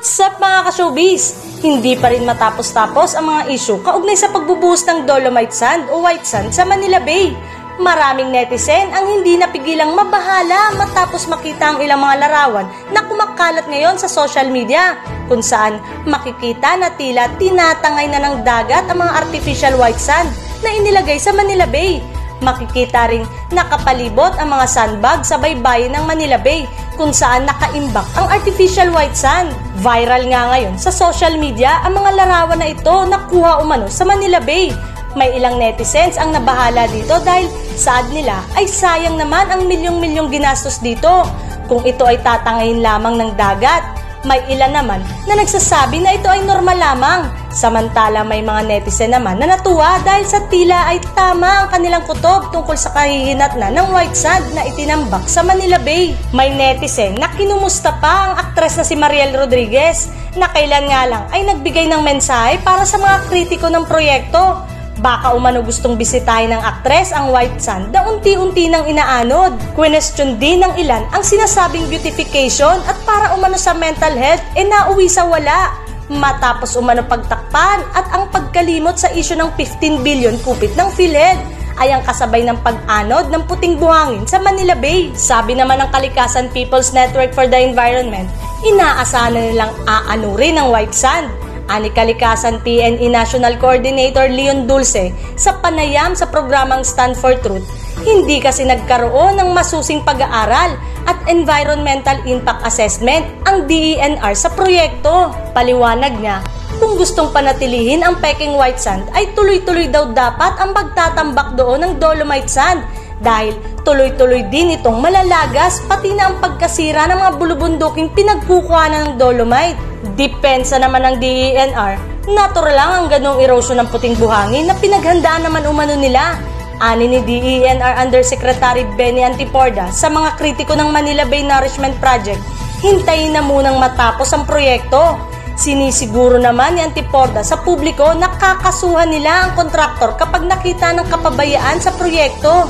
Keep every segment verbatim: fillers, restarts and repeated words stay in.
What's up mga ka-showbiz? Hindi pa rin matapos-tapos ang mga issue kaugnay sa pagbubuhos ng dolomite sand o white sand sa Manila Bay. Maraming netizen ang hindi napigilang mabahala matapos makita ang ilang mga larawan na kumakalat ngayon sa social media, kung saan makikita na tila tinatangay na ng dagat ang mga artificial white sand na inilagay sa Manila Bay. Makikita ring nakapalibot ang mga sandbag sa baybayin ng Manila Bay kung saan nakaimbak ang artificial white sand. Viral nga ngayon sa social media ang mga larawan na ito na kuha umano sa Manila Bay. May ilang netizens ang nabahala dito dahil saad nila ay sayang naman ang milyong-milyong ginastos dito kung ito ay tatangayin lamang ng dagat. May ilan naman na nagsasabi na ito ay normal lamang. Samantala may mga netizen naman na natuwa dahil sa tila ay tama ang kanilang kutob tungkol sa kahihinatnan ng white sand na itinambak sa Manila Bay. May netizen na kinumusta pa ang aktres na si Mariel Rodriguez na kailan nga lang ay nagbigay ng mensahe para sa mga kritiko ng proyekto. Baka umano gustong bisitahin ng aktres ang white sand na unti-unti nang inaanod. Question din ng ilan ang sinasabing beautification at para umano sa mental health e nauwi sa wala. Matapos umano pagtakpan at ang pagkalimot sa isyu ng fifteen billion kupit ng PhilHealth ay ang kasabay ng pag-anod ng puting buhangin sa Manila Bay. Sabi naman ng Kalikasan People's Network for the Environment, inaasahan na nilang aanurin ng white sand. Ani Kalikasan P N E National Coordinator Leon Dulce sa panayam sa programang Stand for Truth, hindi kasi nagkaroon ng masusing pag-aaral at environmental impact assessment ang D E N R sa proyekto. Paliwanag niya, kung gustong panatilihin ang peking white sand ay tuloy-tuloy daw dapat ang pagtatambak doon ng dolomite sand dahil tuloy-tuloy din itong malalagas pati na ang pagkasira ng mga bulubunduking pinagkukuhanan ng dolomite. Depensa naman ng D E N R, natural lang ang ganong erosion ng puting buhangin na pinaghandaan naman umano nila. Ani ni D E N R Undersecretary Benny Antiporda sa mga kritiko ng Manila Bay Nourishment Project, hintayin na munang matapos ang proyekto. Sinisiguro naman ni Antiporda sa publiko na kakasuhan nila ang kontraktor kapag nakita ng kapabayaan sa proyekto.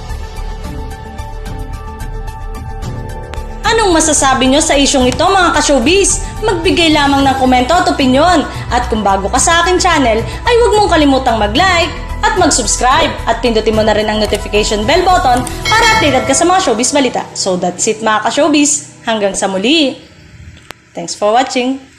Anong masasabi nyo sa isyong ito mga ka-showbiz? Magbigay lamang ng komento at opinyon. At kung bago ka sa aking channel, ay huwag mong kalimutang mag-like at mag-subscribe. At pindutin mo na rin ang notification bell button para updated ka sa mga showbiz balita. So that's it mga ka-showbiz. Hanggang sa muli. Thanks for watching.